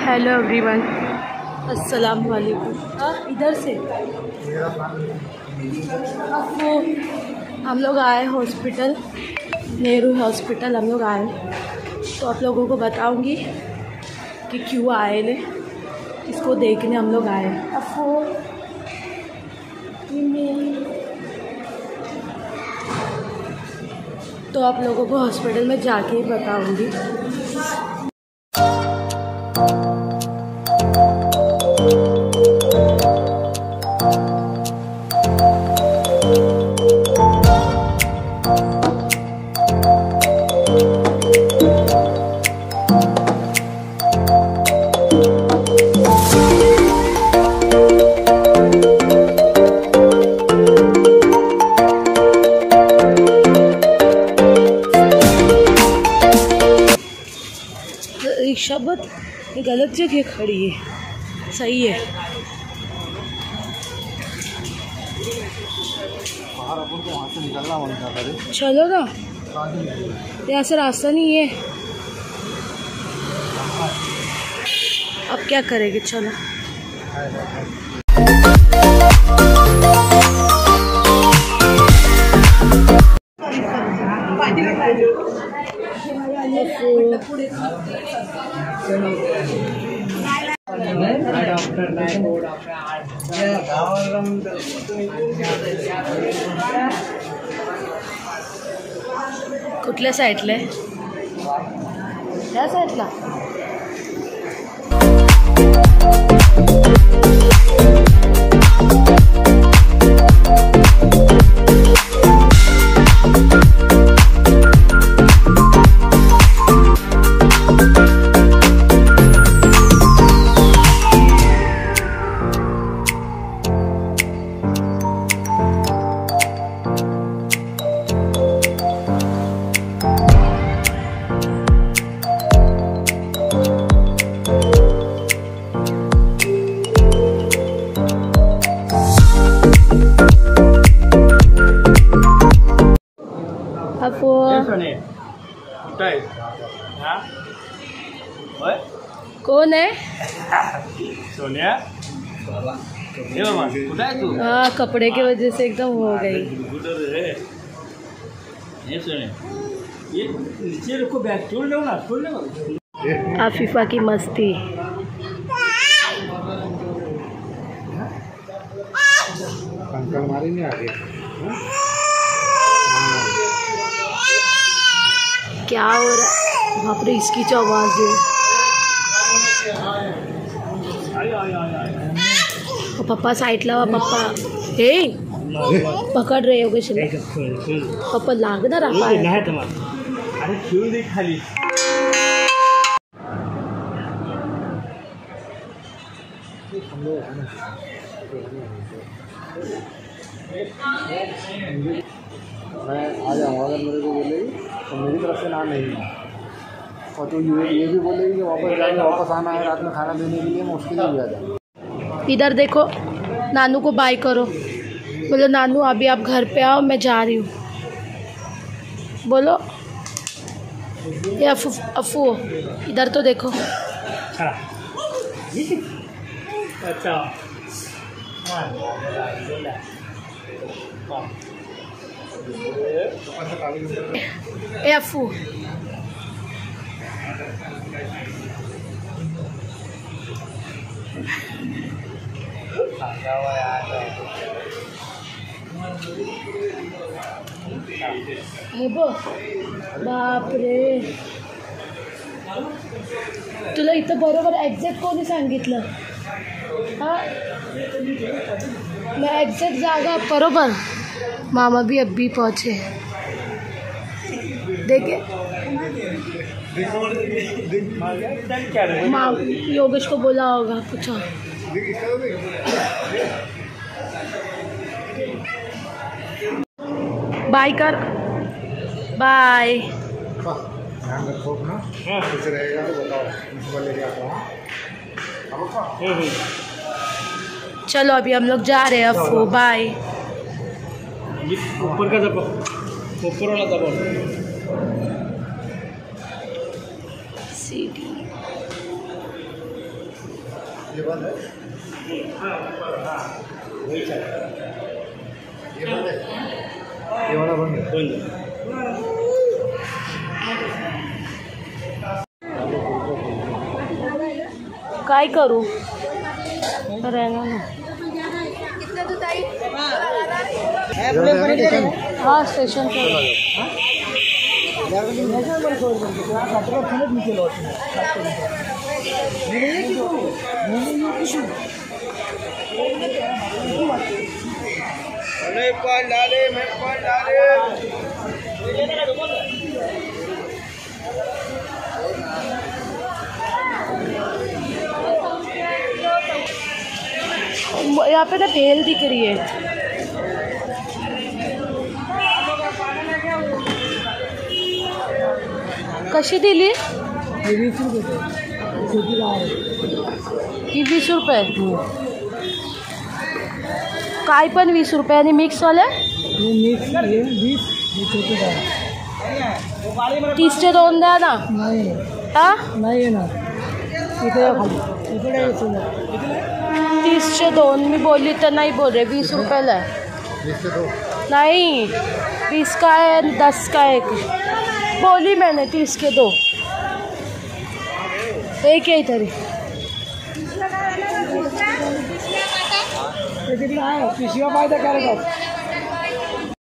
Hello everyone, अस्सलाम वालेकुम। इधर से अब वो हम लोग आए हॉस्पिटल, नेहरू हॉस्पिटल हम लोग आए, तो आप लोगों को बताऊंगी कि क्यों आए ने, इसको देखने हम लोग आए। अब वो तो आप लोगों को हॉस्पिटल में जाके ही बताऊंगी। रिक्शा बहुत गलत जगह खड़ी है, सही है। चलो ना, यहाँ से रास्ता नहीं है, अब क्या करेंगे। चलो कुठल्या साईडला आहे? या साईडला? कौन है? सोनिया। हाँ, कपड़े की वजह से एकदम हो गई। ये नीचे रखो, बैग छोड़ लो ना, छोड़ लो। आफिफा की मस्ती। अंकल मारी नहीं आगे। क्या हो रहा है? बाप रे, इसकी जो आवाज़ है। पप्पा साइड लावा, पप्पा हे पकड़ रहे हो कशाला? पप्पा लाग ना रहा है। अरे क्यों दे खाली? मैं आ जाऊँगा, अगर मेरे को बोलेगी तो मेरी तरफ से ना नहीं है, और तो ये भी बोलेगी कि वापस जाएंगे, वापस आना है रात में खाना देने के लिए, मैं उसके लिए भी आ जाऊँगा। इधर देखो, नानू को बाय करो, बोलो नानू अभी आप घर पे आओ, मैं जा रही हूँ, बोलो। ये अफू इधर तो देखो। अच्छा ए अफू, हे बघ, बापरे, तुला इथं बरोबर एक्झॅक्ट कोणी सांगितलं? हाँ, मैं एक्ज़ैक्ट जागा बरोबर। मामा भी अभी पहुँचे, देखे माँ योगेश को बोला होगा, पूछो। बाय कर, बाय। ध्यान रखो अपना, कुछ रहेगा तो बताओ, लेके आता हूँ। चलो अभी हम लोग जा रहे हैं अफू, बाय। ऊपर का दबाओ, ऊपर वाला दबाओ। सीढ़ी ये बंद है, वही चाहिए, ये बंद है, ये वाला बंद है। काय करू रहना ना। हाँ स्टेशन पे यहाँ पे ना भेल दिख रही है। कशी दिली? 20 रुपये ही 20 रुपये। काय पण 20 रुपये आणि मिक्सवाले मिक्स 20 छोटे 30चे 2 द्या ना। नाही हा नाही येणार इकडे खाली इकडे 30चे 2 मी बोलली तर नाही बोल रहे 20 रुपयाला आहे। 20 से 2 नहीं 20 का है 10 का एक बोली मैंने 30 के 2 एक ही तरी पिशव्या पाहिजे कार्यक्रम